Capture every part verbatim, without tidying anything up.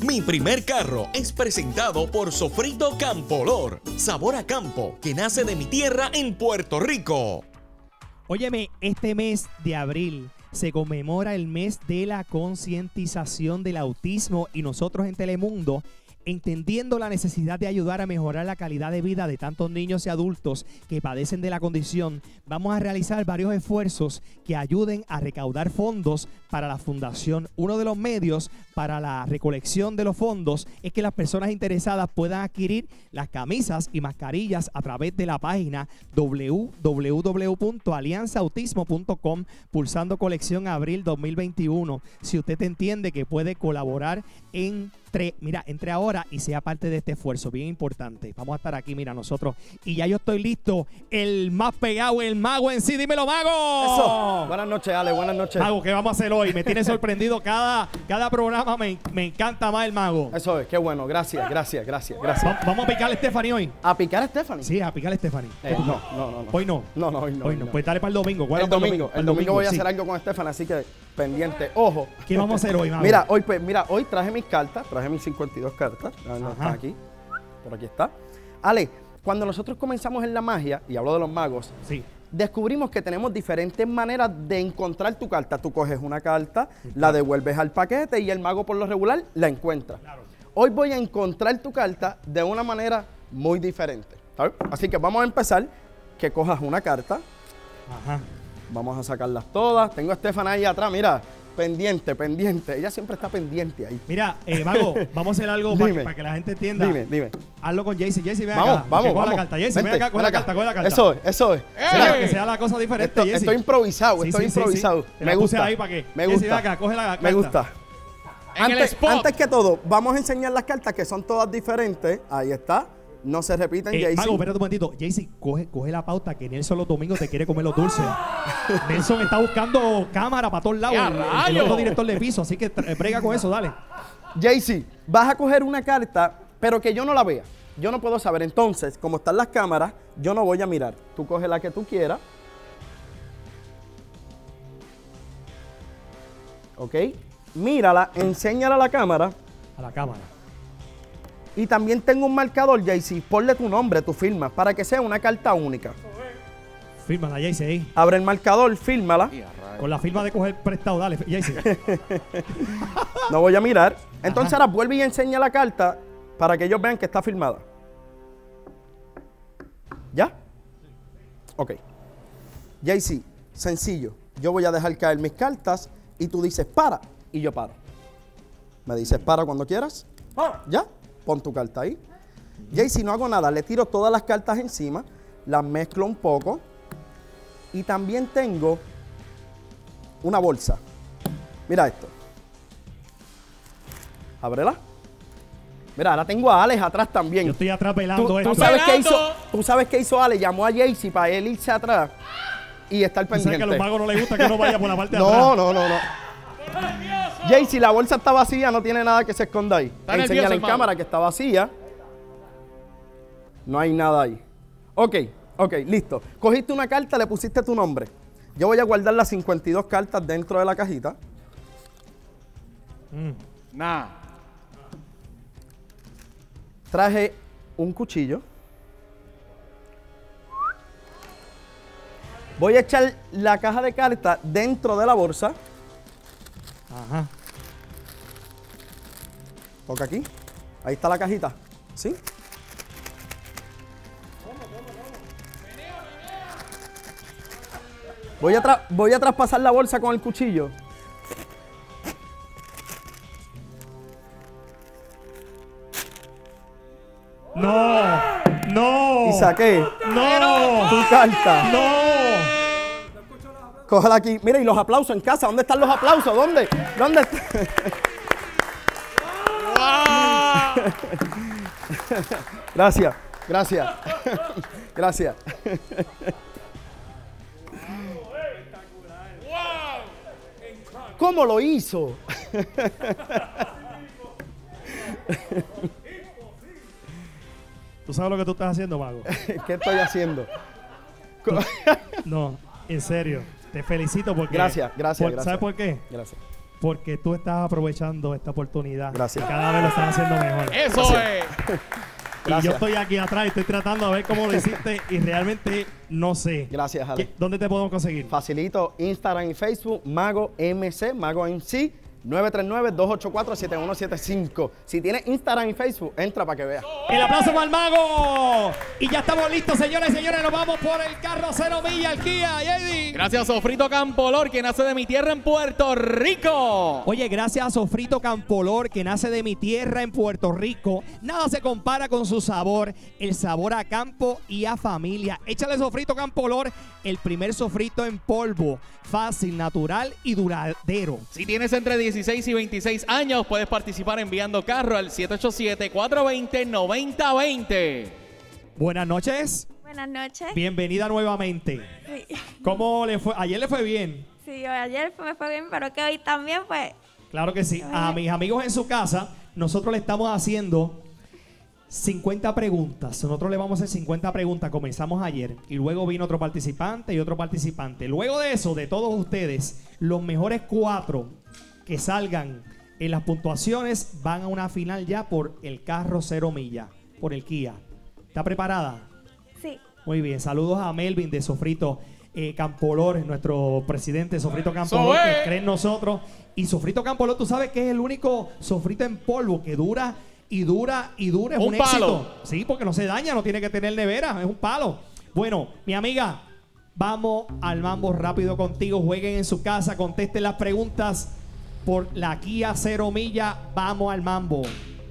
Mi primer carro es presentado por Sofrito Campolor. Sabor a campo que nace de mi tierra en Puerto Rico. Óyeme, este mes de abril se conmemora el mes de la concientización del autismo y nosotros en Telemundo, entendiendo la necesidad de ayudar a mejorar la calidad de vida de tantos niños y adultos que padecen de la condición, vamos a realizar varios esfuerzos que ayuden a recaudar fondos para la fundación. Uno de los medios para la recolección de los fondos es que las personas interesadas puedan adquirir las camisas y mascarillas a través de la página doble u doble u doble u punto alianza autismo punto com, pulsando colección abril dos mil veintiuno. Si usted entiende que puede colaborar en Entre, mira, entre ahora y sea parte de este esfuerzo, bien importante. Vamos a estar aquí, mira, nosotros. Y ya yo estoy listo, el más pegado, el mago en sí. Dímelo, mago. Eso. Buenas noches, Ale, buenas noches. Mago, ¿qué vamos a hacer hoy? Me tiene sorprendido cada, cada programa, me, me encanta más el mago. Eso es, qué bueno, gracias, gracias, gracias, gracias. Va, vamos a picarle a Stephanie hoy. ¿A picar a Stephanie? Sí, a picarle a Stephanie. Eh, no, no, no, no. Hoy no. No, no, hoy no. Hoy no. Pues dale para el domingo. El domingo, el domingo voy a sí. hacer algo con Stephanie, así que pendiente. Ojo. ¿Qué vamos a hacer hoy, mago? Mira, hoy, pues, mira, hoy traje mis cartas, traje mis cincuenta y dos cartas. No, están aquí. Por aquí está. Ale, cuando nosotros comenzamos en la magia, y hablo de los magos, sí, descubrimos que tenemos diferentes maneras de encontrar tu carta. Tú coges una carta, sí, la devuelves al paquete y el mago por lo regular la encuentra. Claro. Hoy voy a encontrar tu carta de una manera muy diferente, ¿sabes? Así que vamos a empezar, que cojas una carta. Ajá. Vamos a sacarlas todas. Tengo a Stephanie ahí atrás, mira. Pendiente, pendiente. Ella siempre está pendiente ahí. Mira, eh, mago, vamos a hacer algo para pa que la gente entienda. Dime, dime. Hazlo con Jaycee. Jaycee, ven vamos, acá. Vamos, coge vamos. la carta. Jaycee, ven acá, coge la carta, coge la carta. Eso es, eso es. Mira, que sea la cosa diferente, Esto, estoy improvisado, sí, estoy sí, improvisado. Sí, sí. Me gusta. Ahí para que. Me Jaycee, gusta. ven acá, coge la carta. Me gusta. En Antes, el antes que todo, vamos a enseñar las cartas que son todas diferentes. Ahí está. No se repiten, eh, Jaycee. Mago, espérate un momentito. Jaycee, coge, coge la pauta que Nelson los domingos te quiere comer los dulces. Nelson está buscando cámara para todos lados. El, el otro director de piso, así que brega con eso, dale. Jaycee, vas a coger una carta, pero que yo no la vea. Yo no puedo saber. Entonces, como están las cámaras, yo no voy a mirar. Tú coges la que tú quieras. ¿Ok? Mírala, enséñala a la cámara. A la cámara. Y también tengo un marcador, Jaycee. Ponle tu nombre, tu firma, para que sea una carta única. Fírmala, Jaycee, ahí. Abre el marcador, fírmala. Con la firma de coger prestado, dale, Jaycee. No voy a mirar. Entonces ahora vuelve y enseña la carta para que ellos vean que está firmada. ¿Ya? Ok. Jaycee, sencillo. Yo voy a dejar caer mis cartas y tú dices para y yo paro. Me dices para cuando quieras. ¿Ya? Pon tu carta ahí. Jaycee, no hago nada. Le tiro todas las cartas encima. Las mezclo un poco. Y también tengo una bolsa. Mira esto. Ábrela. Mira, ahora tengo a Alex atrás también. Yo estoy atrás pelando ¿Tú, esto. ¿tú sabes qué hizo, ¿Tú sabes qué hizo Alex? Llamó a Jaycee para él irse atrás y estar pendiente. ¿Sabes que a los magos no les gusta que uno vaya por la parte de no, atrás? No, no, no, no. Jaycee, la bolsa está vacía, no tiene nada que se esconda ahí. Enséñale en cámara que está vacía. No hay nada ahí. Ok, ok, listo. Cogiste una carta, le pusiste tu nombre. Yo voy a guardar las cincuenta y dos cartas dentro de la cajita. Mm. Nah. Traje un cuchillo. Voy a echar la caja de cartas dentro de la bolsa. Ajá. Toca aquí. Ahí está la cajita. ¿Sí? Voy a, tra voy a traspasar la bolsa con el cuchillo. No, no. Y saqué No. tu carta. No. Cógela aquí. Mira, y los aplausos en casa. ¿Dónde están los aplausos? ¿Dónde? ¿Dónde están? Gracias, gracias. Gracias. ¿Cómo lo hizo? ¿Tú sabes lo que tú estás haciendo, mago? ¿Qué estoy haciendo? No, en serio. Te felicito porque... Gracias, gracias, por, gracias. ¿Sabes por qué? Gracias. porque tú estás aprovechando esta oportunidad. Gracias. Y cada vez lo estás haciendo mejor. ¡Eso Gracias. es! Y Gracias. yo estoy aquí atrás y estoy tratando de ver cómo lo hiciste y realmente no sé. Gracias, Ale. ¿Qué- ¿Dónde te podemos conseguir? Facilito Instagram y Facebook, Mago M C, Mago M C, nueve tres nueve, dos ocho cuatro, siete uno siete cinco. Si tienes Instagram y Facebook, entra para que veas. El aplauso para el mago. Y ya estamos listos, señores y señores. Nos vamos por el carro cero milla, el Kia, Yedi. Gracias a Sofrito Campolor, que nace de mi tierra en Puerto Rico. Oye, gracias a Sofrito Campolor, que nace de mi tierra en Puerto Rico. Nada se compara con su sabor, el sabor a campo y a familia. Échale Sofrito Campolor, el primer sofrito en polvo, fácil, natural y duradero. Si tienes entre dieciséis y veintiséis años, puedes participar enviando carro al siete ocho siete, cuatro dos cero, nueve cero dos cero. Buenas noches, Buenas noches. bienvenida nuevamente. Sí, ¿Cómo le fue? Ayer le fue bien. sí, ayer fue- me fue bien, pero que hoy también, pues, Claro que sí. A mis amigos en su casa, nosotros le estamos haciendo cincuenta preguntas. Nosotros le vamos a hacer cincuenta preguntas. Comenzamos ayer y luego vino otro participante y otro participante. Luego de eso, de todos ustedes, los mejores cuatro que salgan en las puntuaciones van a una final ya por el carro cero milla, por el Kia. ¿Está preparada? sí. Muy bien. Saludos a Melvin de Sofrito eh, Campolor, nuestro presidente Sofrito Campolor, ¡Soe! que cree en nosotros. Y Sofrito Campolor, tú sabes que es el único sofrito en polvo que dura y dura y dura. Es Un un, palo. éxito. Sí, porque no se daña, no tiene que tener nevera, es un palo. Bueno, mi amiga, vamos al mambo rápido contigo. Jueguen en su casa, contesten las preguntas por la Kia cero milla. Vamos al mambo.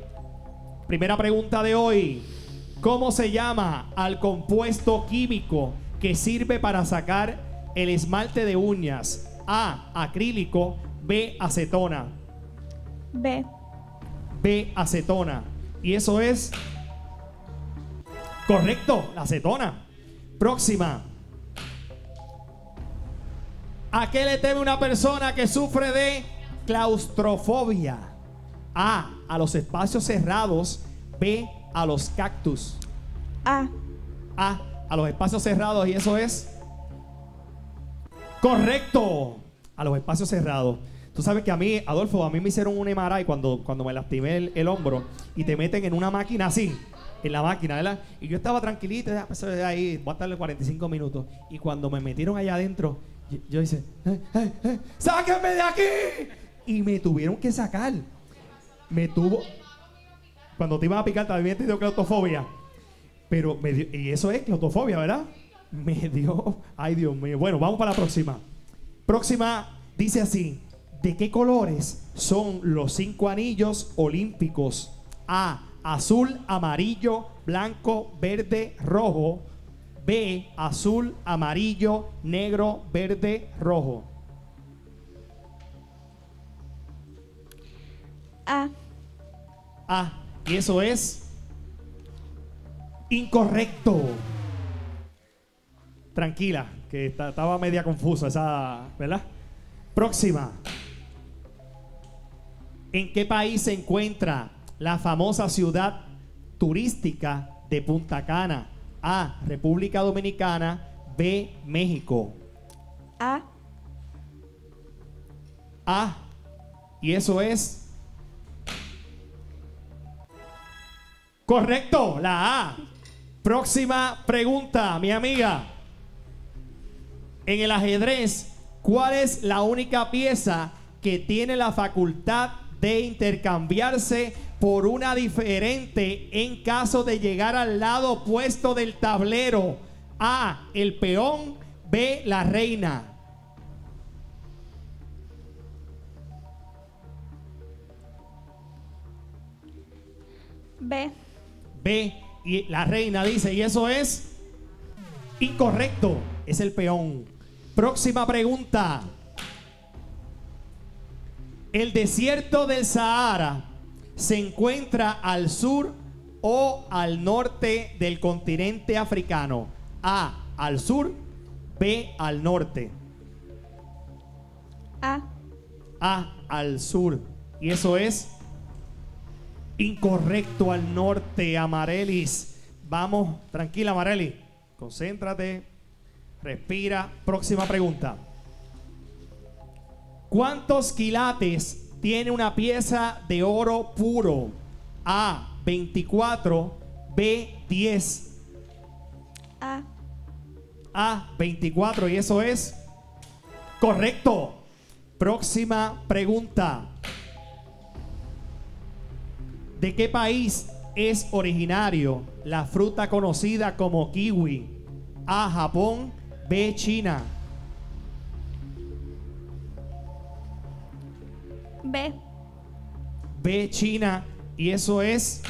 Primera pregunta de hoy. ¿Cómo se llama al compuesto químico que sirve para sacar el esmalte de uñas? A, acrílico. B, acetona. B. B, acetona. Y eso es correcto, la acetona. Próxima. ¿A qué le teme una persona que sufre de claustrofobia? A, a los espacios cerrados. B, a los cactus. A. A, a los espacios cerrados. Y eso es correcto, a los espacios cerrados. Tú sabes que a mí, Adolfo, a mí me hicieron un M R I cuando, cuando me lastimé el, el hombro y te meten en una máquina así, en la máquina, ¿verdad? Y yo estaba tranquilito, ya, pues, ahí, voy a estarle cuarenta y cinco minutos. Y cuando me metieron allá adentro, yo, yo hice, "Eh, eh, eh, ¡sáquenme de aquí! Y me tuvieron que sacar. Me tuvo... Cuando te iban a picar también te dio claustrofobia. Pero me dio... Y eso es claustrofobia, ¿verdad? Me dio... Ay, Dios mío. Bueno, vamos para la próxima. Próxima dice así. ¿De qué colores son los cinco anillos olímpicos? A, azul, amarillo, blanco, verde, rojo. B, azul, amarillo, negro, verde, rojo. A. A, y eso es incorrecto. Tranquila, que está- estaba media confusa esa, ¿verdad? Próxima. ¿En qué país se encuentra la famosa ciudad turística de Punta Cana? A, República Dominicana. B, México. A. A, y eso es correcto, la A. Próxima pregunta, mi amiga. En el ajedrez, ¿cuál es la única pieza que tiene la facultad de intercambiarse por una diferente en caso de llegar al lado opuesto del tablero? A, el peón. B, la reina. B. B, y la reina dice, y eso es incorrecto, es el peón. Próxima pregunta. ¿El desierto del Sahara se encuentra al sur o al norte del continente africano? A, al sur. B, al norte. A. A, al sur. Y eso es incorrecto, al norte, Amarelis. Vamos, tranquila, Amareli. Concéntrate. Respira. Próxima pregunta. ¿Cuántos quilates tiene una pieza de oro puro? A, veinticuatro, B, diez. A. A, veinticuatro, y eso es correcto. Próxima pregunta. ¿De qué país es originario la fruta conocida como kiwi? A, Japón, B, China. B. B, China, y eso es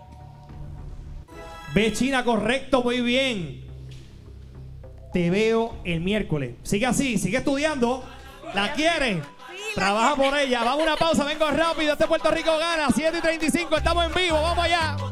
B, China, correcto, muy bien. Te veo el miércoles. Sigue así, sigue estudiando. ¿La quieres? Trabaja por ella. Vamos a una pausa, vengo rápido. Este Puerto Rico gana. siete y treinta y cinco, estamos en vivo. Vamos allá.